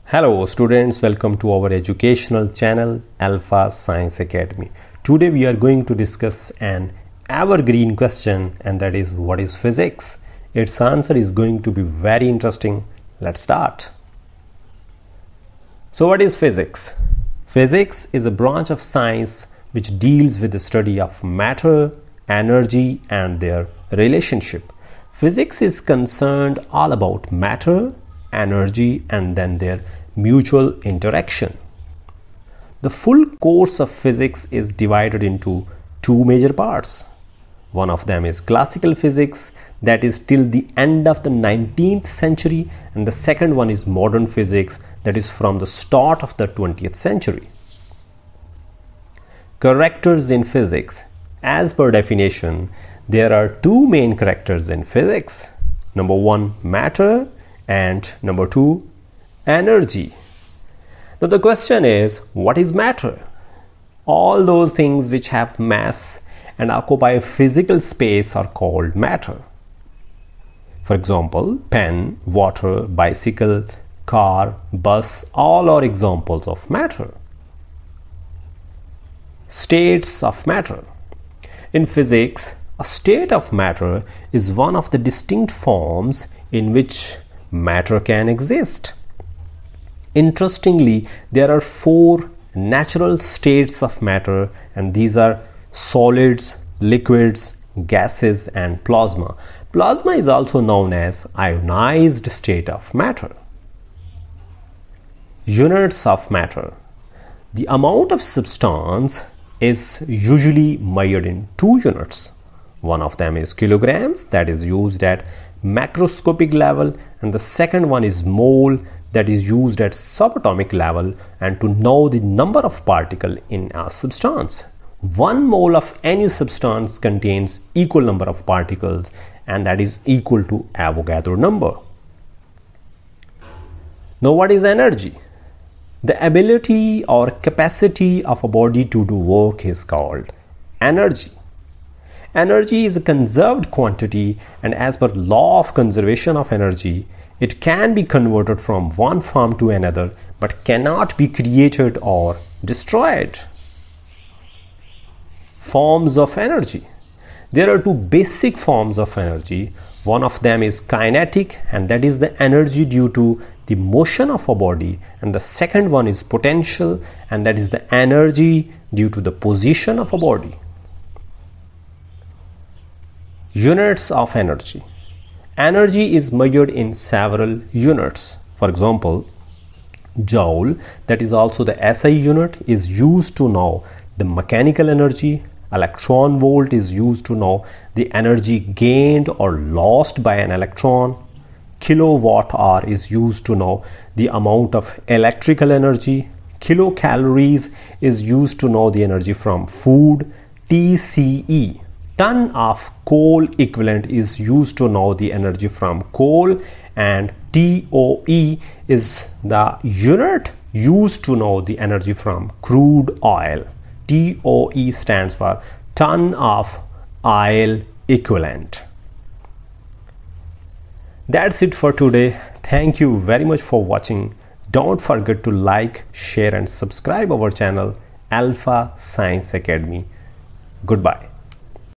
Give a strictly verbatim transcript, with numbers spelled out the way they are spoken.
Hello students, welcome to our educational channel Alpha Science Academy. Today we are going to discuss an evergreen question, and that is, what is physics? Its answer is going to be very interesting. Let's start. So what is physics? Physics is a branch of science which deals with the study of matter, energy and their relationship. Physics is concerned all about matter, energy and then their mutual interaction. The full course of physics is divided into two major parts. One of them is classical physics, that is till the end of the nineteenth century, and the second one is modern physics, that is from the start of the twentieth century. Characters in physics. As per definition, there are two main characters in physics. Number one, matter, and number two, energy. Now the question is, what is matter? All those things which have mass and occupy physical space are called matter. For example, pen, water, bicycle, car, bus, all are examples of matter. States of matter. In physics, a state of matter is one of the distinct forms in which matter can exist. Interestingly, there are four natural states of matter, and these are solids, liquids, gases and plasma. Plasma is also known as ionized state of matter. Units of matter. The amount of substance is usually measured in two units. One of them is kilograms, that is used at macroscopic level, and the second one is mole, that is used at subatomic level and to know the number of particles in a substance. One mole of any substance contains equal number of particles, and that is equal to Avogadro number. Now what is energy? The ability or capacity of a body to do work is called energy. Energy is a conserved quantity, and as per law of conservation of energy, it can be converted from one form to another but cannot be created or destroyed. Forms of energy. There are two basic forms of energy. One of them is kinetic, and that is the energy due to the motion of a body, and the second one is potential, and that is the energy due to the position of a body. Units of energy. Energy is measured in several units. For example, joule, that is also the S I unit, is used to know the mechanical energy. Electron volt is used to know the energy gained or lost by an electron. Kilowatt hour is used to know the amount of electrical energy. Kilocalories is used to know the energy from food. T C E, ton of coal equivalent, is used to know the energy from coal, and T O E is the unit used to know the energy from crude oil. T O E stands for ton of oil equivalent. That's it for today. Thank you very much for watching. Don't forget to like, share and subscribe our channel Alpha Science Academy. Goodbye.